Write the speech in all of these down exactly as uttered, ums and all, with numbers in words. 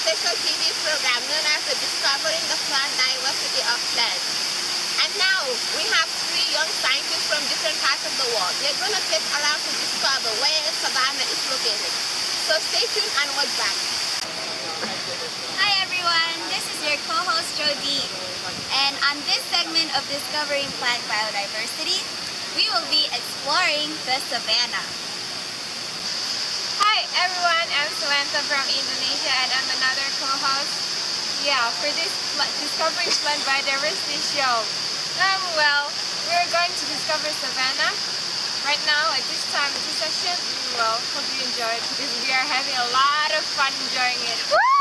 special T V program known as the Discovering the Plant Diversity of Plants. And now we have three young scientists from different parts of the world. They're going to take around to discover where savanna is located. So stay tuned and watch back. Hi everyone, this is your co-host Jody. And on this segment of Discovering Plant Biodiversity, we will be exploring the savanna. Hi everyone, I'm Samantha from Indonesia and I'm another co-host. Yeah, for this Discovering Plant Biodiversity show. Um, well, we're going to discover savanna. Right now, at this time, of this session, well, hope you enjoy it because we are having a lot of fun enjoying it.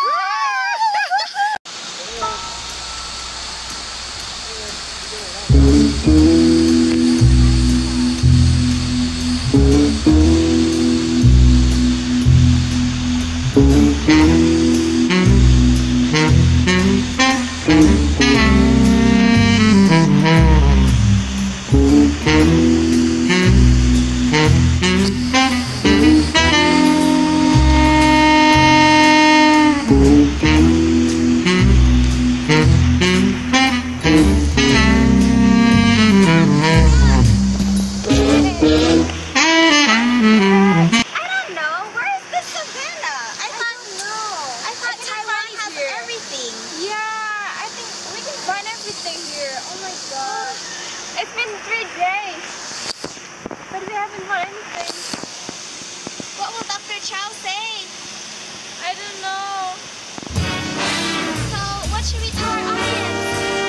It's been three days, but we haven't found anything. What will Doctor Chow say? I don't know. So, what should we tell our audience?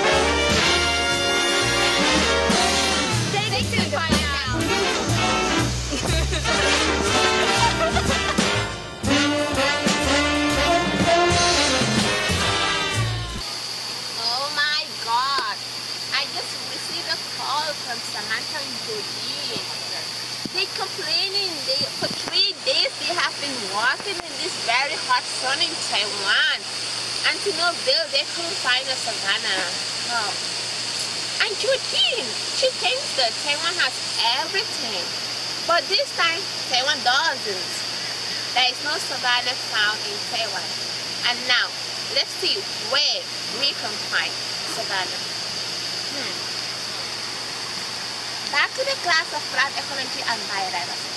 Stay tuned to find out. Oh my God! I just received a call from Samantha and Jody. They're complaining they, for three days they have been walking in this very hot sun in Taiwan. And to no bill, they couldn't find a savanna. Oh. And Jody, she thinks that Taiwan has everything. But this time, Taiwan doesn't. There is no savanna found in Taiwan. And now, let's see where we can find savanna. Hmm. Back to the class of plant ecology and biodiversity.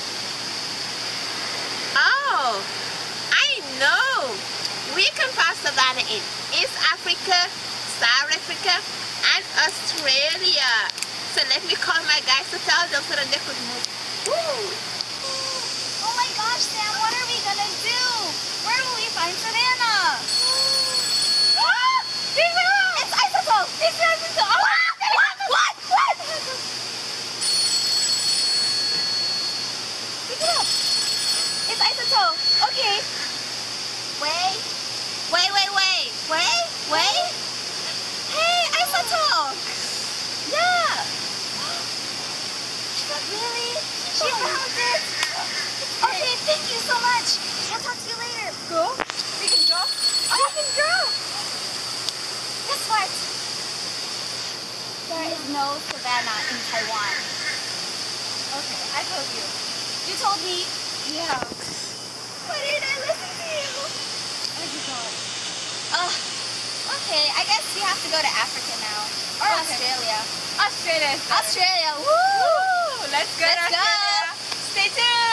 Oh, I know. We can find savanna in East Africa, South Africa, and Australia. So let me call my guys to tell them so that they could move. Woo. Oh my gosh, Sam, what are we gonna do? Where will we find savanna? Ah! It's isotope! It's isotope! Oh, what? What? What? Pick it up. It's isotope. Okay. Wait. Wait, wait, wait. Wait, wait. Hey, isotope. Yeah. Really? She found it. Okay, thank you so much. I'll talk to you later. Go. We can go. Oh, we can go. Guess what? There is no savanna in Taiwan. Okay, I told you. You told me. Yeah. Why didn't I listen to you? I forgot. Ugh. Okay, I guess we have to go to Africa now. Or Okay. Australia. Australia. is better. Australia. Woo! Woo! Let's go to Let's go. Australia. Stay tuned.